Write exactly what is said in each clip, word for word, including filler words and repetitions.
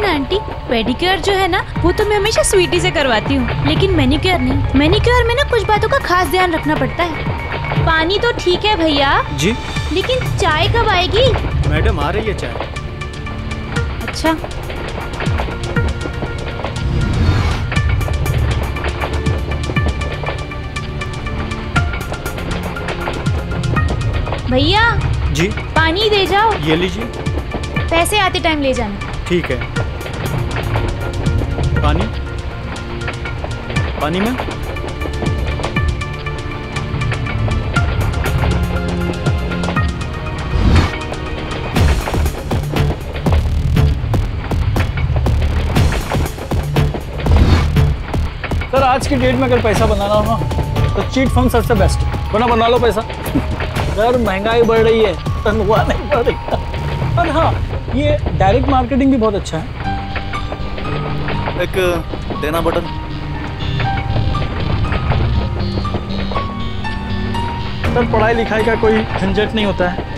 ना aunty, pedicure जो है ना वो तो मैं हमेशा स्वीटी से करवाती हूँ, लेकिन मैनिक्योर नहीं। मैनिक्योर में ना कुछ बातों का खास ध्यान रखना पड़ता है। पानी तो ठीक है भैया जी, लेकिन चाय कब आएगी? मैडम आ रही है चाय। अच्छा। भैया जी, पानी दे जाओ। ये लीजिए। पैसे आते टाइम ले जाना। ठीक है। पानी पानी में सर आज की डेट में अगर पैसा बनाना हो ना तो चीट फंड सबसे बेस्ट है। बना बना लो पैसा। सर महंगाई बढ़ रही है, तनख्वाह नहीं बढ़ रही। और हाँ, ये डायरेक्ट मार्केटिंग भी बहुत अच्छा है। एक देना बटन। सर पढ़ाई लिखाई का कोई झंझट नहीं होता है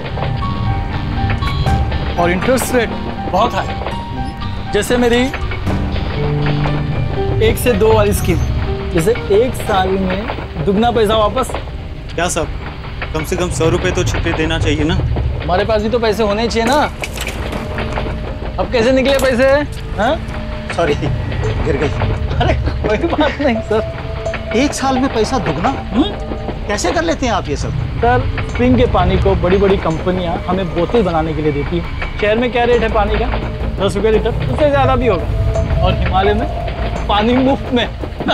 और इंटरेस्ट रेट बहुत हाई। जैसे मेरी एक से दो वाली स्कीम, जैसे एक साल में दुगना पैसा वापस। क्या सब, कम से कम सौ रुपए तो छुट्टी देना चाहिए ना। हमारे पास भी तो पैसे होने चाहिए ना। अब कैसे निकले पैसे? हाँ सॉरी, गिर गई। अरे कोई बात नहीं सर। एक साल में पैसा दुगना कैसे कर लेते हैं आप ये सब? सर स्प्रिंग के पानी को बड़ी बड़ी कंपनियां हमें बोतल बनाने के लिए देती है। शहर में क्या रेट है पानी का? दस रुपये लीटर, उससे ज़्यादा भी होगा। और हिमालय में पानी मुफ्त में।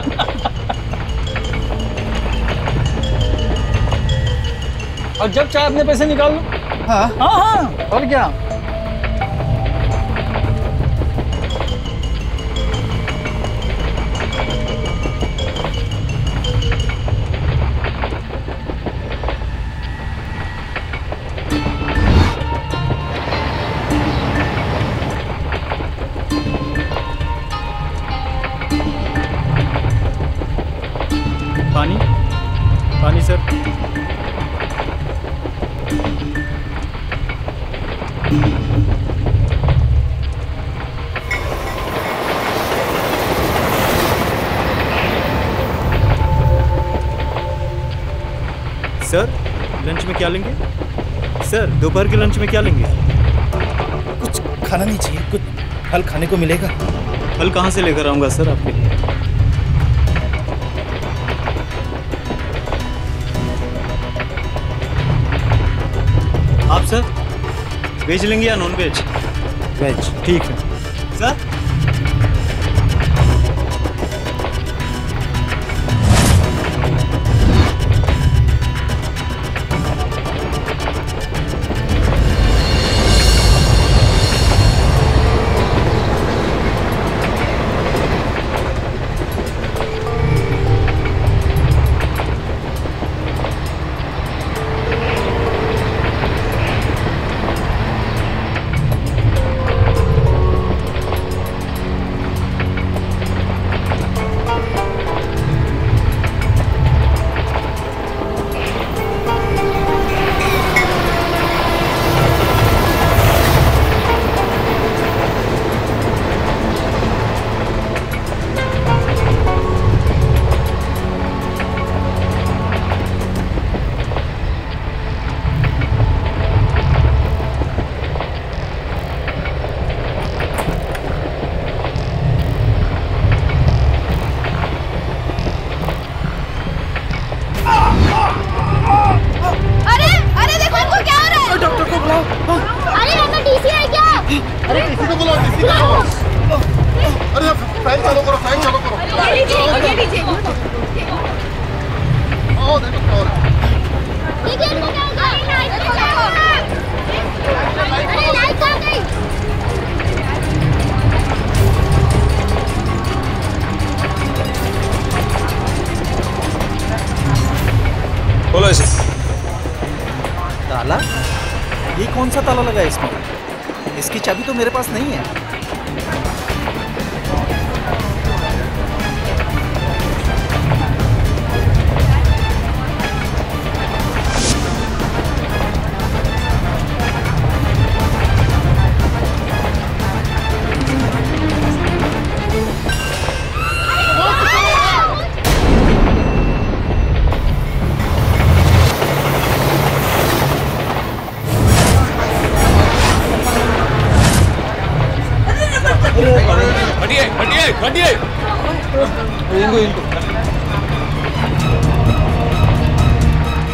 और जब चाहे अपने पैसे निकाल लो। हाँ हाँ हाँ, और क्या। पानी पानी सर। सर लंच में क्या लेंगे? सर दोपहर के लंच में क्या लेंगे? कुछ खाना नहीं चाहिए, कुछ फल खाने को मिलेगा? फल कहाँ से लेकर आऊँगा सर आपके लिए? आप सर वेज लेंगे या नॉन वेज? वेज। ठीक है सर। बोलो इसे। ताला? ये कौन सा ताला लगा है इसमें? इसकी चाबी तो मेरे पास नहीं है।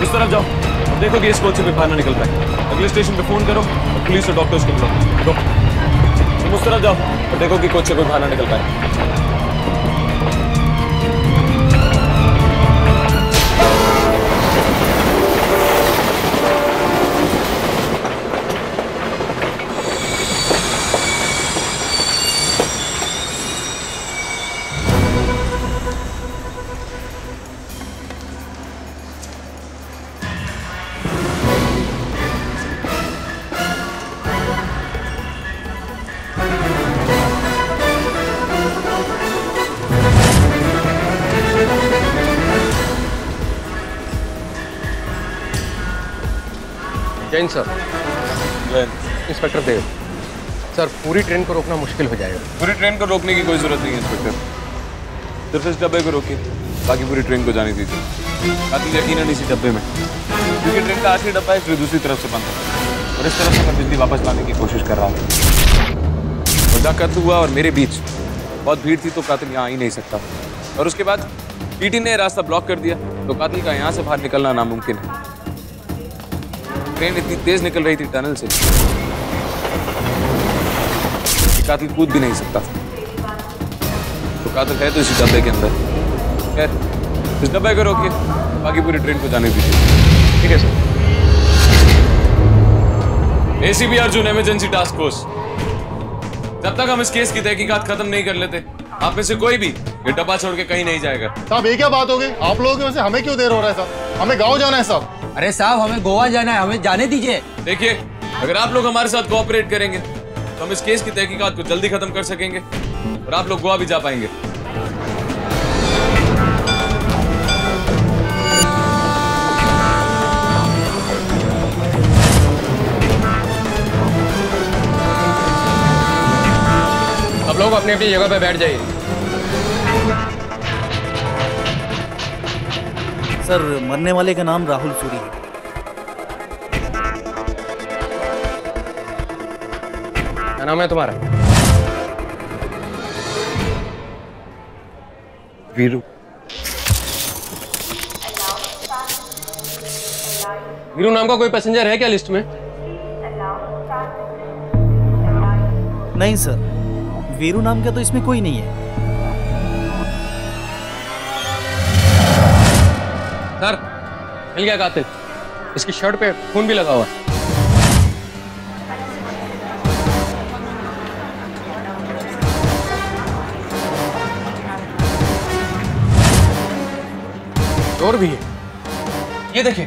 उस तरफ जाओ, देखो कि इस कोच से कोई बाहर ना निकल पाए। अगले स्टेशन पे फोन करो और पुलिस और डॉक्टर्स को बुलाओ। दो। तुम उस तरफ जाओ और देखो कि कोच से कोई बाहर ना निकल पाए। Jain sir. Inspector Dev sir, पूरी ट्रेन को रोकना मुश्किल हो जाएगा। पूरी ट्रेन को रोकने की कोई जरूरत नहीं है इंस्पेक्टर, सिर्फ इस डब्बे को रोकिए, बाकी पूरी ट्रेन को जाने दीजिए। कातिल यकीनन इसी डब्बे में, क्योंकि ट्रेन का आखिरी डब्बा है इसलिए दूसरी तरफ से बंद है और इस तरफ से मैं बिजली वापस लाने की कोशिश कर रहा हूँ। मुद्दा कत्ल हुआ और मेरे बीच बहुत भीड़ थी तो कातिल यहाँ आ ही नहीं सकता, और उसके बाद टीटी ने रास्ता ब्लॉक कर दिया तो कातिल का यहाँ से बाहर निकलना नामुमकिन है। ट्रेन इतनी तेज निकल रही थी टनल से कि कातिल कूद भी नहीं सकता, तो कातिल है तो इसी डब्बे के अंदर। खैर इस डब्बे को रोकिए, बाकी पूरी ट्रेन को जाने दीजिए। ठीक है sir. ACP Arjun, emergency task force. जब तक हम इस केस की तहकीकात खत्म नहीं कर लेते, आप में से कोई भी ये डब्बा छोड़ के कहीं नहीं जाएगा। साहब ये क्या बात हो गई? आप लोगों की वजह से हमें क्यों देर हो रहा है साहब? हमें गाँव जाना है साहब। अरे साहब हमें गोवा जाना है, हमें जाने दीजिए। देखिए, अगर आप लोग हमारे साथ कोऑपरेट करेंगे तो हम इस केस की तहकीकात को जल्दी खत्म कर सकेंगे और आप लोग गोवा भी जा पाएंगे। सब लोग अपनी अपनी जगह पे बैठ जाइए। सर, मरने वाले का नाम राहुल सूरी है। क्या नाम है तुम्हारा? वीरू। वीरू नाम का कोई पैसेंजर है क्या लिस्ट में? नहीं सर, वीरू नाम का तो इसमें कोई नहीं है। सर, मिल गया कातिल। इसकी शर्ट पे खून भी लगा हुआ है। और भी है, ये देखिए।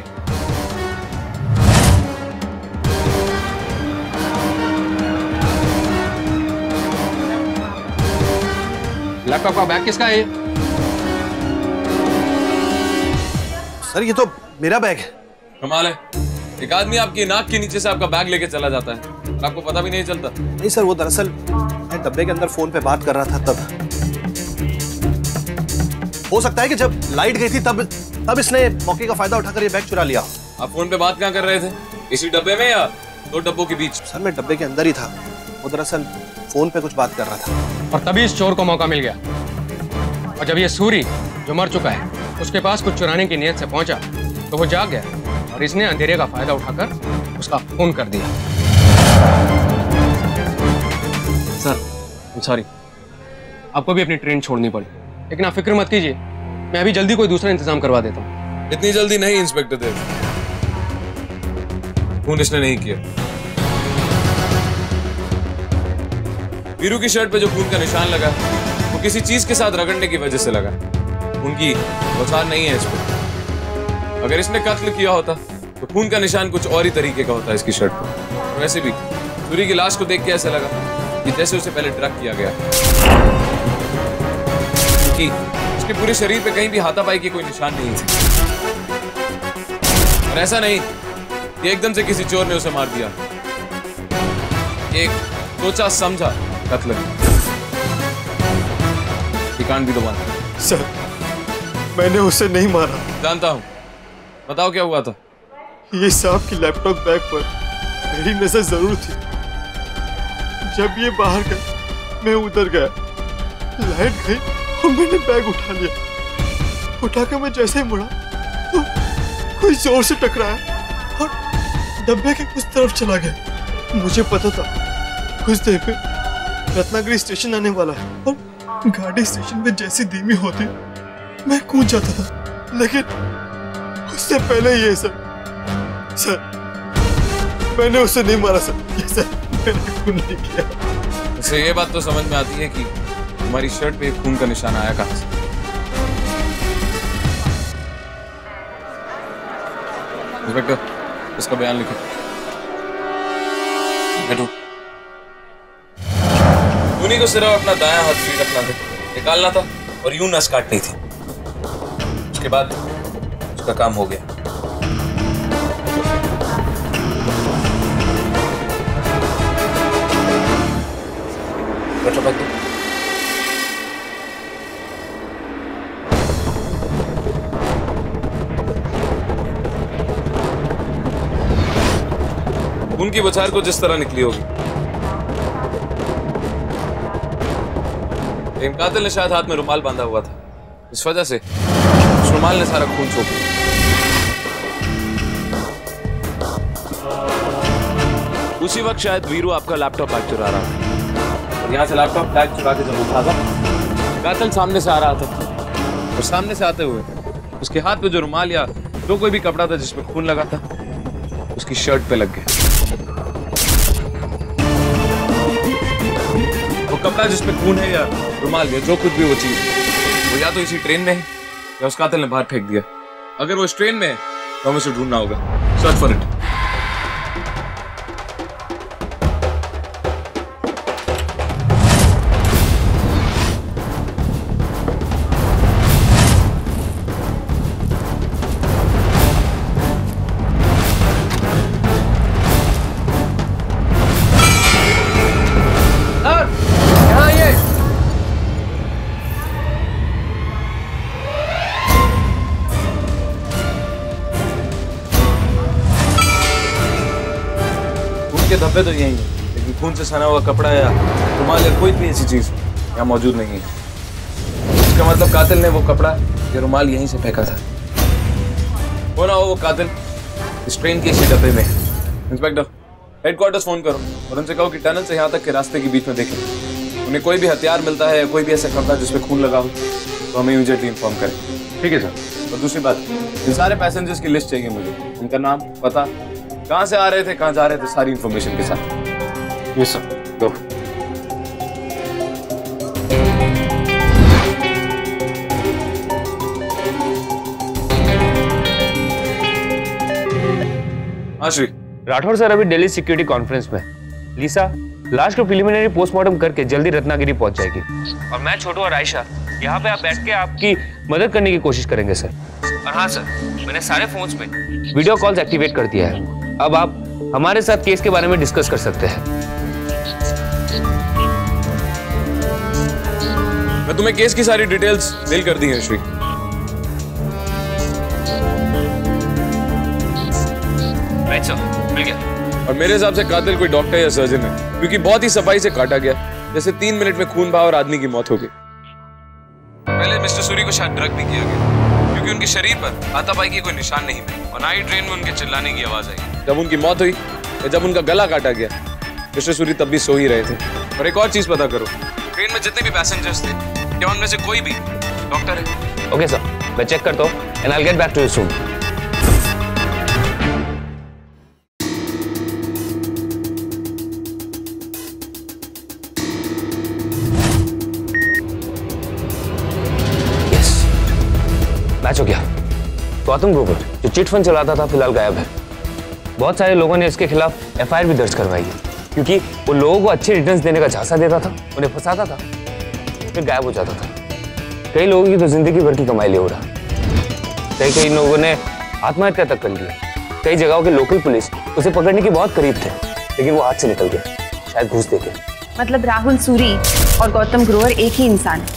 लैपटॉप का बैग किसका है? सर ये तो मेरा बैग है। कमाल है, एक आदमी आपकी नाक के नीचे से आपका बैग लेके चला जाता है और आपको पता भी नहीं चलता। नहीं सर, वो दरअसल मैं डब्बे के अंदर फोन पे बात कर रहा था, तब हो सकता है कि जब लाइट गई थी तब तब इसने मौके का फायदा उठाकर ये बैग चुरा लिया। आप फोन पे बात क्या कर रहे थे? इसी डब्बे में या दो डब्बों के बीच? सर मैं डब्बे के अंदर ही था, वो दरअसल फोन पे कुछ बात कर रहा था। और तभी इस चोर को मौका मिल गया, और जब ये सूरी जो मर चुका है उसके पास कुछ चुराने की नीयत से पहुंचा तो वो जाग गया और इसने अंधेरे का फायदा उठाकर उसका खून कर दिया। सर सॉरी, आपको भी अपनी ट्रेन छोड़नी पड़ी, लेकिन आप फिक्र मत कीजिए, मैं अभी जल्दी कोई दूसरा इंतजाम करवा देता हूँ। इतनी जल्दी नहीं इंस्पेक्टर देव, खून इसने नहीं किया। वीरू की शर्ट पे जो खून का निशान लगा वो किसी चीज के साथ रगड़ने की वजह से लगा, उनकी औजार नहीं है इस पर। अगर इसने कत्ल किया होता तो खून का निशान कुछ और ही तरीके का होता है इसकी शर्ट पर। वैसे भी सूरी की लाश को देख के ऐसा लगा कि जैसे उसे पहले ड्रग किया गया, क्योंकि उसके पूरे शरीर पे कहीं भी हाथापाई की कोई निशान नहीं थे। और ऐसा नहीं कि एकदम से किसी चोर ने उसे मार दिया, एक सोचा समझा कत्ल है। कांड भी तो बना। सर मैंने उसे नहीं मारा। जानता हूं, बताओ क्या हुआ था? ये सांप की लैपटॉप बैग पर मेरी नजर जरूर थी। जब ये बाहर गया मैं उधर गया, लाइट गई और मैंने बैग उठा लिया। उठाकर मैं जैसे ही मुड़ा तो कोई जोर से टकराया और डब्बे के उस तरफ चला गया। मुझे पता था कुछ देर में रत्नागिरी स्टेशन आने वाला है और गाड़ी स्टेशन पे जैसी धीमी होती मैं कूद जाता था, लेकिन उससे पहले ये सर सर मैंने उसे नहीं मारा सर, ये सर मैंने खून नहीं किया। वैसे ये बात तो समझ में आती है कि हमारी शर्ट पे खून का निशान आया कहां से। इंस्पेक्टर, इसका बयान लिखो। बैठो। खूनी को सिर्फ अपना दायां हाथ फ्री रखना था, निकालना था और यूं नस काटनी थी। उसके बाद उसका काम हो गया। बैठो बैठो। खून की बौछार को जिस तरह निकली होगी, लेकिन कातिल ने शायद हाथ में रुमाल बांधा हुआ था, इस वजह से उस रुमाल ने सारा खून सोख लिया। उसी वक्त शायद वीरू आपका लैपटॉप बैग चुरा रहा था और यहाँ से लैपटॉप बैग चुरा के जब उठागा, कातिल सामने से आ रहा था और सामने से आते हुए उसके हाथ पे जो रुमाल या जो कोई भी कपड़ा था जिसमें खून लगा था, उसकी शर्ट पे लग गया। वो कपड़ा जिसमें खून है या रुमाल या जो कुछ भी वो चीज, वो या तो इसी ट्रेन में है या उस कातिल ने बाहर फेंक दिया। अगर वो इस ट्रेन में है तो हमें उसे ढूंढना होगा। Search for it. धब्बे तो यही है, लेकिन खून से सना हुआ कपड़ा या रुमाल या कोई भी ऐसी चीज यहाँ मौजूद नहीं है। इसका मतलब कातिल ने वो कपड़ा या रुमाल यहीं से फेंका था। वो ना हो वो कातिल इस ट्रेन के इसी डब्बे में। इंस्पेक्टर, हेडक्वार्टर्स फोन करो और उनसे कहो कि टनल से यहाँ तक के रास्ते के बीच में देखें, उन्हें कोई भी हथियार मिलता है या कोई भी ऐसा कपड़ा जिसमें खून लगा हो तो हमें इमीडिएटली इन्फॉर्म करें। ठीक है सर। और दूसरी बात, इन सारे पैसेंजर्स की लिस्ट चाहिए मुझे, उनका नाम, पता, कहां से आ रहे थे, कहां जा रहे थे, सारी इंफॉर्मेशन के साथ। Yes sir. गो। हाँ श्री। राठौर सर अभी दिल्ली सिक्योरिटी कॉन्फ्रेंस में। लीसा लाश को प्रिलिमिनरी पोस्टमार्टम करके जल्दी रत्नागिरी पहुंच जाएगी और मैं, छोटू और आयशा यहाँ पे आप बैठ के आपकी मदद करने की कोशिश करेंगे सर। और हाँ सर, मैंने सारे फोन्स में वीडियो कॉल्स एक्टिवेट कर दिया है। अब आप हमारे साथ केस के बारे में डिस्कस कर सकते हैं। मैं तुम्हें केस की सारी डिटेल्स मेल कर दी है श्री। राइट सर, मिल गया। और मेरे हिसाब से कातिल कोई डॉक्टर या सर्जन है, क्योंकि बहुत ही सफाई से काटा गया, जैसे तीन मिनट में खून बहा और आदमी की मौत हो गई। पहले मिस्टर सूरी को शायद ड्रग भी किया गया, क्योंकि उनके शरीर पर हाथापाई की कोई निशान नहीं मिले और ना ही ट्रेन में उनके चिल्लाने की आवाज आई। जब उनकी मौत हुई या जब उनका गला काटा गया, मिस्टर सूरी तब भी सो ही रहे थे। और एक और चीज पता करो, ट्रेन में जितने भी पैसेंजर्स थे, क्या उनमें से कोई भी डॉक्टर है? ओके सर, मैं चेक करता हूँ and I will get back to you soon. Yes, match हो गया। गौतम ग्रोवर जो चिट फंड चलाता था फिलहाल गायब है। बहुत सारे लोगों ने इसके खिलाफ एफ आई आर भी दर्ज करवाई है, क्योंकि वो लोगों को अच्छे रिटर्न्स देने का झांसा देता था, उन्हें फंसाता था, फिर गायब हो जाता था। कई लोगों की तो जिंदगी भर की कमाई ले हो रहा। कई कई लोगों ने आत्महत्या तक कर लिया। कई जगहों के लोकल पुलिस उसे पकड़ने के बहुत करीब थे, लेकिन वो हाथ से निकल गया, शायद घूस देके। मतलब राहुल सूरी और गौतम ग्रोवर एक ही इंसान है।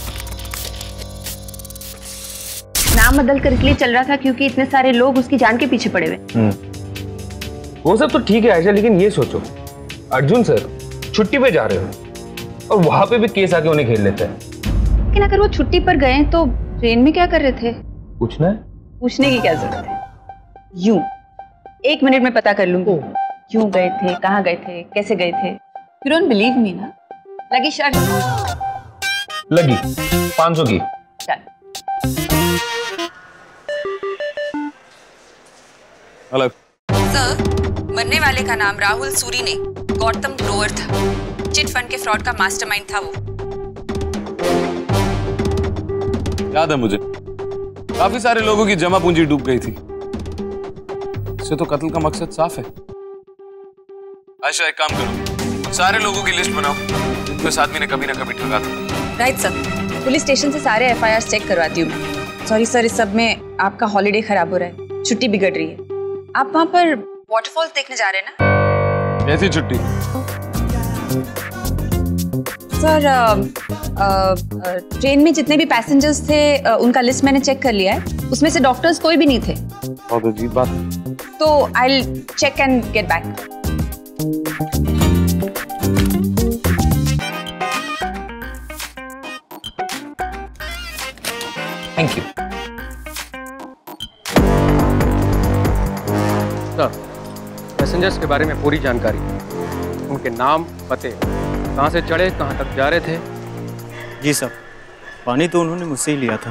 नाम बदल कर इसलिए चल रहा था क्योंकि इतने सारे लोग उसकी जान के पीछे पड़े हुए। वो सब तो ठीक है आयशा, लेकिन ये सोचो अर्जुन सर छुट्टी पे जा रहे हो और वहां पे भी केस आके उन्हें घेर लेते हैं। लेकिन अगर वो छुट्टी पर गए तो ट्रेन में क्या कर रहे थे? पूछना है? पूछने की क्या जरूरत है? यूं एक मिनट में पता कर लूंगी क्यों गए थे, कहाँ गए थे, कैसे गए थे। यू डोंट बिलीव मी ना? लगी शर्त? लगी पाँच सौ की। हेलो सर, मरने वाले का नाम राहुल सूरी ने गौतम ग्रोवर था। चिट फंड के फ्रॉड का मास्टरमाइंड था वो। याद है मुझे, काफी सारे लोगों की जमा पूंजी डूब गई थी। इससे तो कत्ल का मकसद साफ है। आयशा, एक काम करो, सारे लोगों की लिस्ट बनाओ जिनको इस आदमी ने कभी ना कभी ठगा था। राइट सर, पुलिस स्टेशन से सारे एफ आई आर चेक करवाती हूँ मैं। सॉरी सर, इस सब में आपका हॉलीडे खराब हो रहा है, छुट्टी बिगड़ रही है। आप वहाँ पर वाटरफॉल देखने जा रहे हैं ना? कैसी छुट्टी? सर, आ, आ, आ, ट्रेन में जितने भी पैसेंजर्स थे आ, उनका लिस्ट मैंने चेक कर लिया है। उसमें से डॉक्टर्स कोई भी नहीं थे। बहुत अजीब बात। तो I will check and get back. Thank you sir. Passengers के बारे में पूरी जानकारी, उनके नाम, पते, कहाँ से चढ़े, कहाँ तक जा रहे थे। जी साहब, पानी तो उन्होंने मुझसे ही लिया था।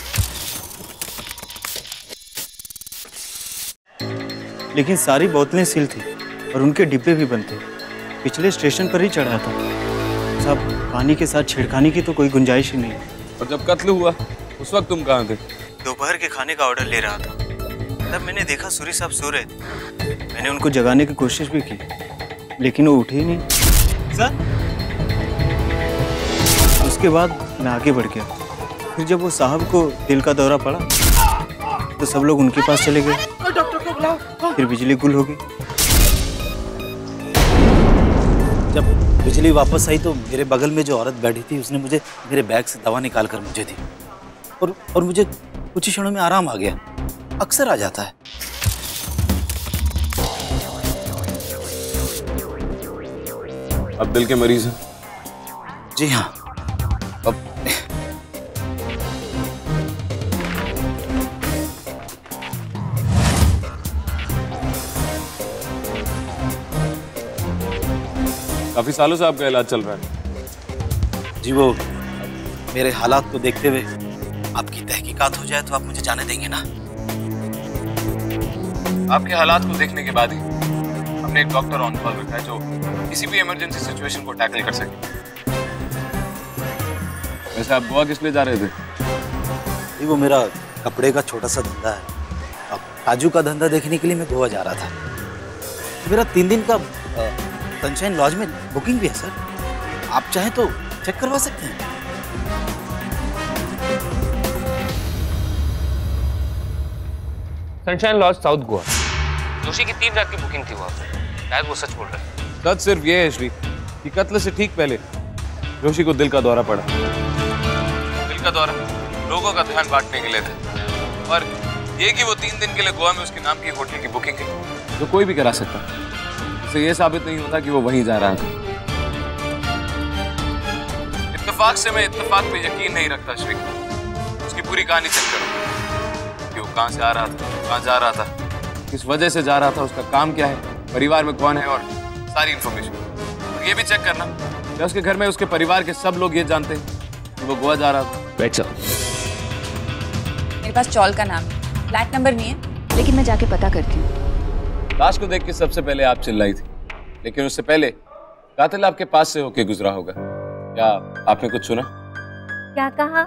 लेकिन सारी बोतलें सील थी और उनके डिब्बे भी बंद थे। पिछले स्टेशन पर ही चढ़ा था साहब। पानी के साथ छेड़खानी की तो कोई गुंजाइश ही नहीं। और जब कत्ल हुआ उस वक्त तुम कहाँ थे? दोपहर के खाने का ऑर्डर ले रहा था, तब मैंने देखा सूरी साहब सो रहे थे। मैंने उनको जगाने की कोशिश भी की, लेकिन वो उठे ही नहीं। सर, उसके बाद मैं आगे बढ़ गया। फिर जब वो साहब को दिल का दौरा पड़ा तो सब लोग उनके पास चले गए। डॉक्टर को बुलाओ। फिर बिजली गुल हो गई। जब बिजली वापस आई तो मेरे बगल में जो औरत बैठी थी उसने मुझे मेरे बैग से दवा निकाल कर मुझे दी और और मुझे कुछ ही क्षणों में आराम आ गया। अक्सर आ जाता है। अब दिल के मरीज हैं? जी हाँ। अब काफी सालों से आपका इलाज चल रहा है? जी, वो मेरे हालात को देखते हुए आपकी तहकीकात हो जाए तो आप मुझे जाने देंगे ना? आपके हालात को देखने के बाद ही हमने एक डॉक्टर ऑन कॉल रखा है जो किसी भी इमरजेंसी सिचुएशन को टैकल कर सके। वैसे आप गोवा किस लिए जा रहे थे? जी, वो मेरा कपड़े का छोटा सा धंधा है। अब काजू का धंधा देखने के लिए मैं गोवा जा रहा था। मेरा तीन दिन का सनशाइन लॉज में बुकिंग भी है सर। आप चाहें तो चेक करवा सकते हैं। Sunshine lodge, south Goa. Joshi की तीन रात की बुकिंग थी वहाँ पे। शायद वो सच बोल रहे हैं। सच सिर्फ ये है श्री कि कत्ल से ठीक पहले जोशी को दिल का दौरा पड़ा। दिल का दौरा लोगों का ध्यान बांटने के लिए था और ये कि वो तीन दिन के लिए गोवा में उसके नाम की होटल की बुकिंग की तो कोई भी करा सकता। इससे ये साबित नहीं होता कि वो वहीं जा रहा था। इत्तेफाक से मैं इत्तेफाक पे यकीन नहीं रखता श्री। उसकी पूरी कहानी चेक करो कि वो कहाँ से आ रहा था, कहाँ जा रहा था, किस वजह से जा रहा था, उसका काम क्या है, परिवार में कौन है और सारी इंफॉर्मेशन। ये भी चेक करना क्या उसके घर में उसके परिवार के सब लोग ये जानते हैं कि वो गोवा जा रहा था। बैठ जाओ। मेरे पास चौल का नाम है, फ्लैट नंबर नहीं है, लेकिन मैं जाके पता करती हूँ। लाश को देख के सबसे पहले आप चिल्लाई थी, लेकिन उससे पहले कातिल आपके पास से होके गुजरा होगा। क्या आपने कुछ सुना? क्या कहा?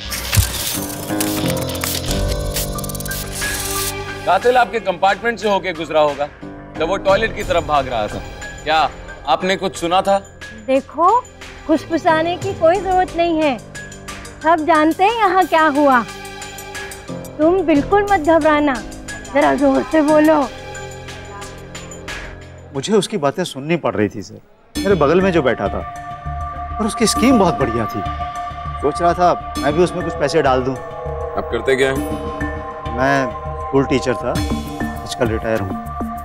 कातिल आपके कंपार्टमेंट से होके गुजरा होगा जब वो टॉयलेट की तरफ भाग रहा था। क्या आपने कुछ सुना था? देखो, खुशफुसाने की कोई जरूरत नहीं है। सब जानते हैं यहाँ क्या हुआ। तुम बिल्कुल मत घबराना, जरा जोर से बोलो। मुझे उसकी बातें सुननी पड़ रही थी सर। मेरे बगल में जो बैठा था और उसकी स्कीम बहुत बढ़िया थी। सोच रहा था मैं भी उसमें कुछ पैसे डाल दूं। आप करते क्या हैं? मैं स्कूल टीचर था, आजकल रिटायर हूँ।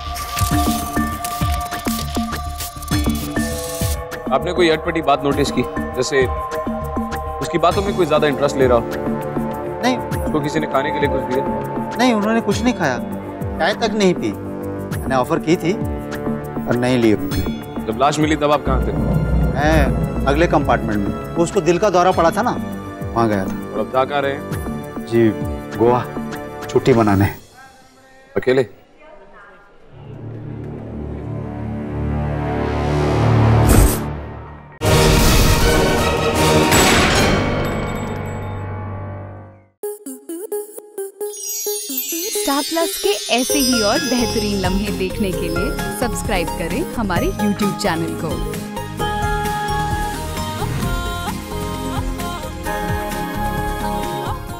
आपने कोई अटपटी बात नोटिस की, जैसे उसकी बातों में कोई ज्यादा इंटरेस्ट ले रहा हो? नहीं। उसको किसी ने खाने के लिए कुछ दिया? नहीं, उन्होंने कुछ नहीं खाया। चाय तक नहीं पी। मैंने ऑफर की थी और नहीं ली उन्होंने। जब लाश मिली तब आप कहाँ थे? मैं अगले कंपार्टमेंट में, उसको दिल का दौरा पड़ा था ना, वहाँ गया था। और अब जा कहाँ रहे हैं? जी गोवा छुट्टी मनाने। अकेले? स्टार प्लस के ऐसे ही और बेहतरीन लम्हे देखने के लिए सब्सक्राइब करें हमारे यूट्यूब चैनल को।